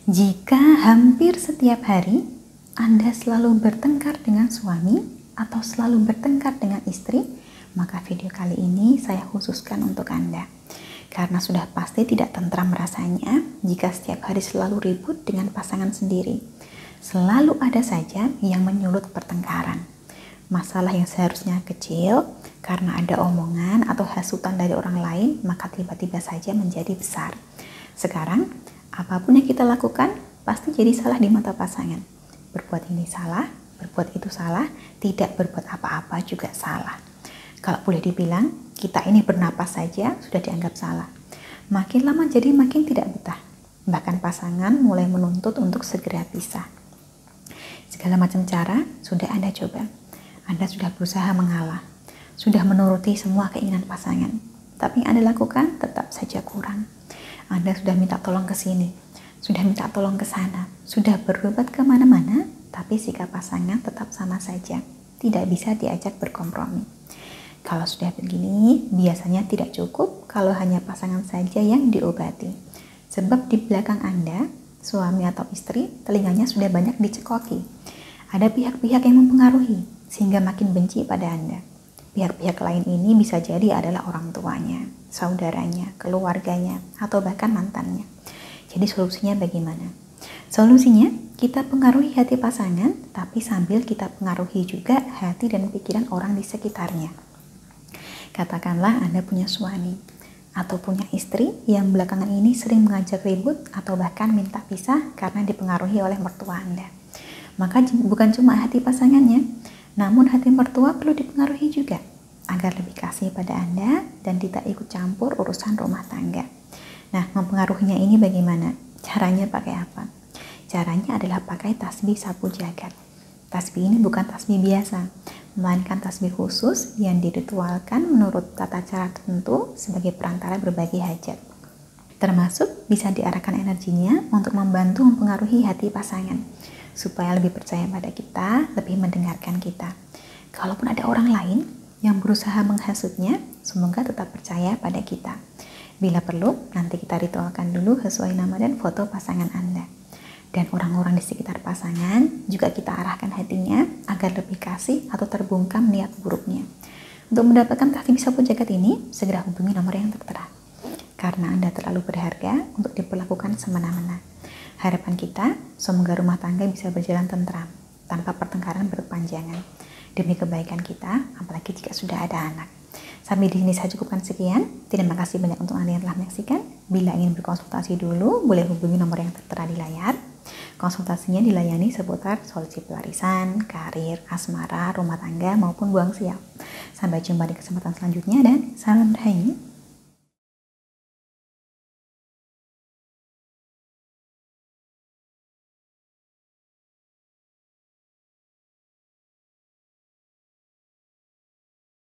Jika hampir setiap hari Anda selalu bertengkar dengan suami atau selalu bertengkar dengan istri, maka video kali ini saya khususkan untuk Anda. Karena sudah pasti tidak tentram rasanya jika setiap hari selalu ribut dengan pasangan sendiri. Selalu ada saja yang menyulut pertengkaran. Masalah yang seharusnya kecil, karena ada omongan atau hasutan dari orang lain, maka tiba-tiba saja menjadi besar. Sekarang, apapun yang kita lakukan, pasti jadi salah di mata pasangan. Berbuat ini salah, berbuat itu salah, tidak berbuat apa-apa juga salah. Kalau boleh dibilang, kita ini bernapas saja sudah dianggap salah. Makin lama jadi makin tidak betah. Bahkan pasangan mulai menuntut untuk segera pisah. Segala macam cara sudah Anda coba. Anda sudah berusaha mengalah. Sudah menuruti semua keinginan pasangan. Tapi yang Anda lakukan tetap saja kurang. Anda sudah minta tolong ke sini, sudah minta tolong ke sana, sudah berobat kemana-mana, tapi sikap pasangan tetap sama saja. Tidak bisa diajak berkompromi. Kalau sudah begini, biasanya tidak cukup kalau hanya pasangan saja yang diobati. Sebab di belakang Anda, suami atau istri, telinganya sudah banyak dicekoki. Ada pihak-pihak yang mempengaruhi, sehingga makin benci pada Anda. Pihak-pihak lain ini bisa jadi adalah orang tuanya, saudaranya, keluarganya, atau bahkan mantannya. Jadi solusinya bagaimana? Solusinya, kita pengaruhi hati pasangan, tapi sambil kita pengaruhi juga hati dan pikiran orang di sekitarnya. Katakanlah Anda punya suami, atau punya istri yang belakangan ini sering mengajak ribut, atau bahkan minta pisah karena dipengaruhi oleh mertua Anda. Maka bukan cuma hati pasangannya, namun hati mertua perlu dipengaruhi juga, agar lebih kasih pada Anda dan tidak ikut campur urusan rumah tangga. Nah, mempengaruhinya ini bagaimana? Caranya pakai apa? Caranya adalah pakai tasbih sapu jagat. Tasbih ini bukan tasbih biasa, melainkan tasbih khusus yang diritualkan menurut tata cara tertentu sebagai perantara berbagi hajat. Termasuk bisa diarahkan energinya untuk membantu mempengaruhi hati pasangan, supaya lebih percaya pada kita, lebih mendengarkan kita. Kalaupun ada orang lain yang berusaha menghasutnya, semoga tetap percaya pada kita. Bila perlu, nanti kita ritualkan dulu sesuai nama dan foto pasangan Anda. Dan orang-orang di sekitar pasangan juga kita arahkan hatinya agar lebih kasih atau terbungkam niat buruknya. Untuk mendapatkan tasbih sapu jagat ini, segera hubungi nomor yang tertera. Karena Anda terlalu berharga untuk diperlakukan semena-mena. Harapan kita, semoga rumah tangga bisa berjalan tentram, tanpa pertengkaran berkepanjangan. Demi kebaikan kita, apalagi jika sudah ada anak. Sampai di sini saya cukupkan sekian. Terima kasih banyak untuk Anda yang telah menyaksikan. Bila ingin berkonsultasi dulu, boleh hubungi nomor yang tertera di layar. Konsultasinya dilayani seputar solusi pelarisan, karir, asmara, rumah tangga, maupun buang sial. Sampai jumpa di kesempatan selanjutnya dan salam rahayu.